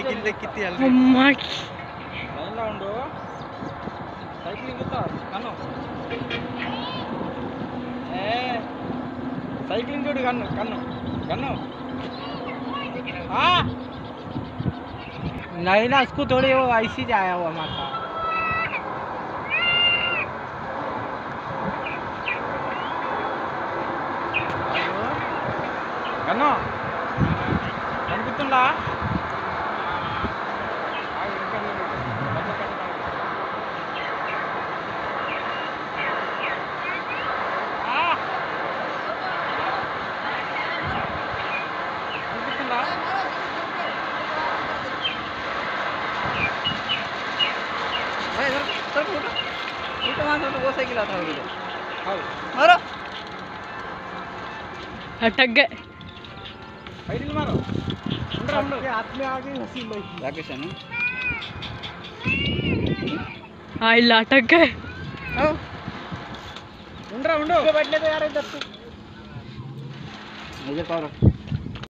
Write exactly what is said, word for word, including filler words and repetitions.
cycle देख कितनी हल्की अम्मा लाइन ला उंडो साइकिल इंगुता कन्नो ए साइकिल इंगोड कन्नो कन्नो कन्नो हाँ नहीं ना उसको थोड़ी वो ऐसी जाया हुआ माता कन्नो कनिपिस्तुंदा वो साइकिल आता है मारो अटक गए साइकिल मारो हाथ में आ गई हंसी राकेश है ना हाँ इल्ला अटक गए उंडरा उंडो बैठने तो यार इधर तू नजर पाओ